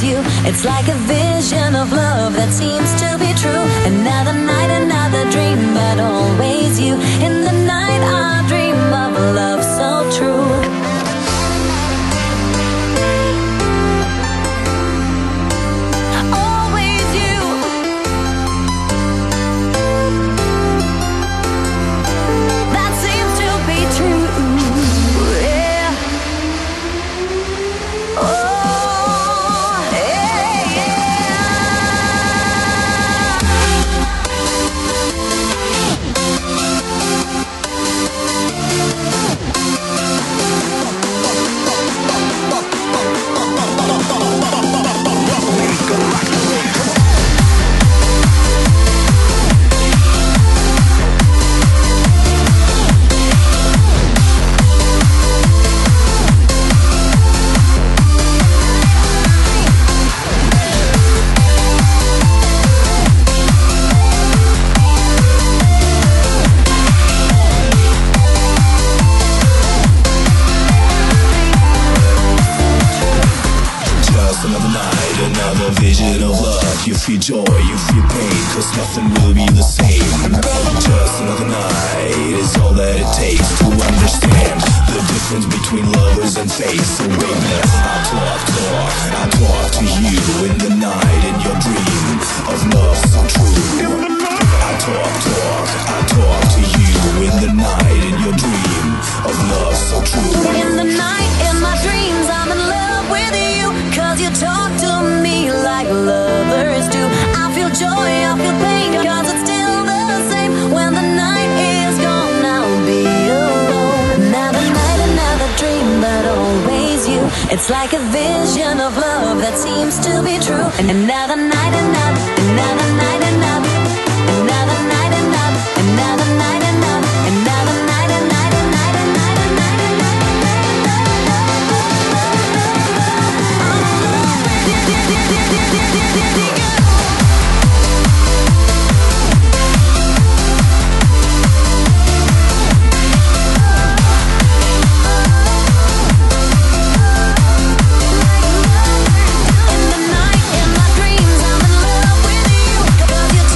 you. It's like a vision of love that seems to be true. Another night, another dream, but always you. In the night I dream of love so true. Always you. That seems to be true. Yeah. Oh. You feel joy, you feel pain, cause nothing will be the same. Just another night is all that it takes to understand the difference between lovers and fate. So baby, I talk to you in the night, in your dream of love so true. I talk to you in the night, in your dream of love so true. In the night, in my dreams, I'm in love with you, cause you talk to me like lovers do. I feel joy, I feel pain, cause it's still the same. When the night is gone, I'll be alone. Another night, another dream, but always you. It's like a vision of love that seems to be true. And another night, another night, another night, another night, another night, another night. In the night, in my dreams, I'm in love with you, cause you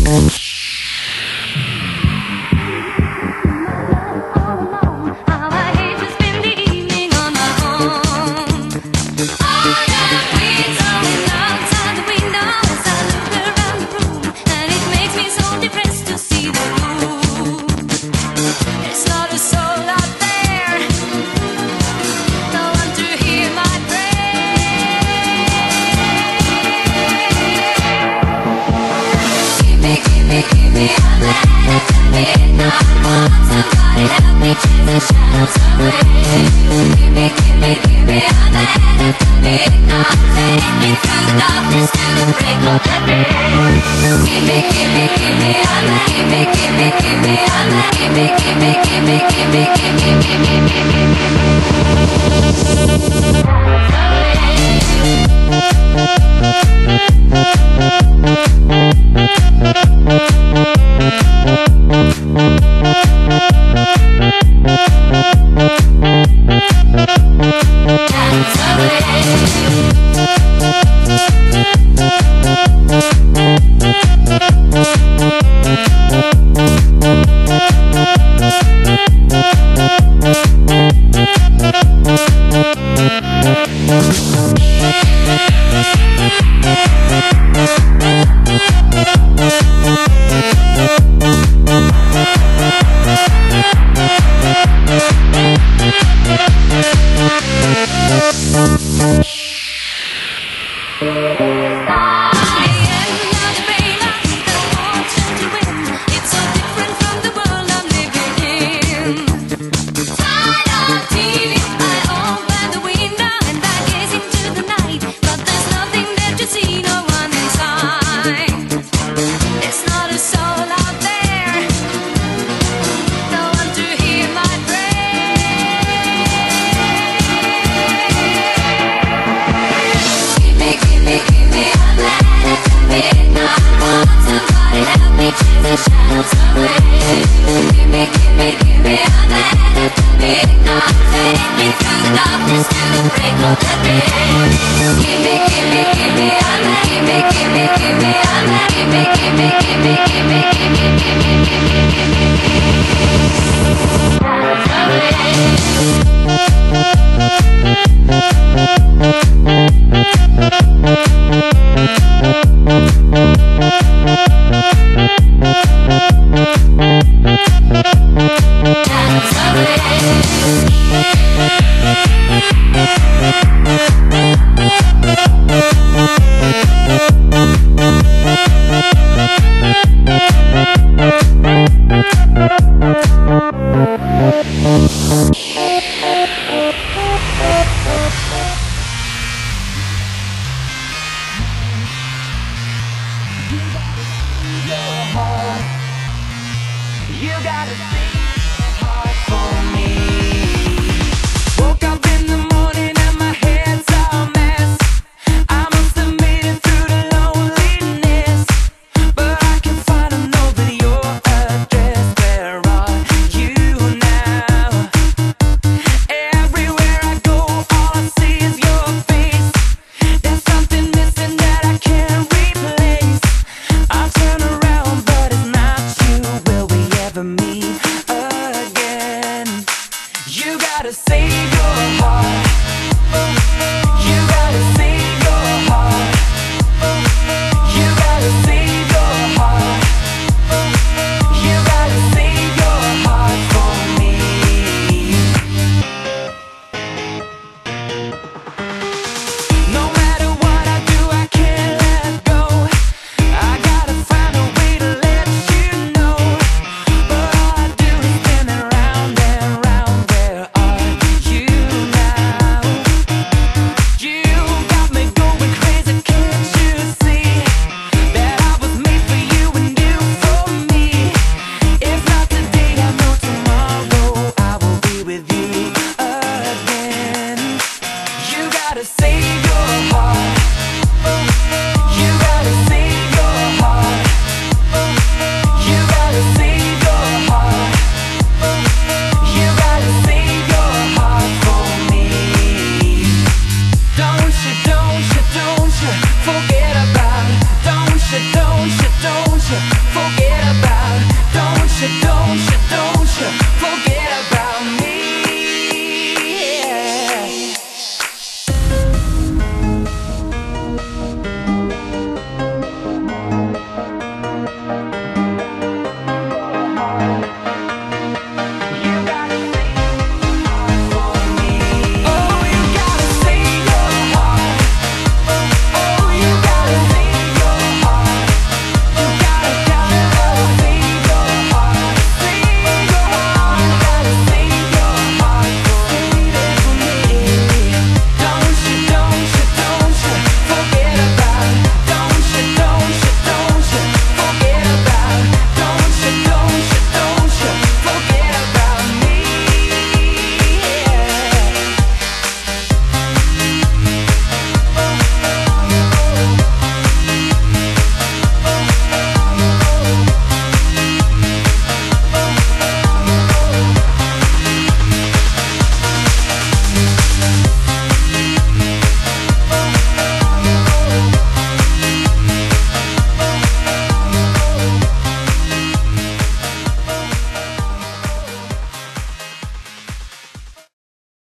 Gimme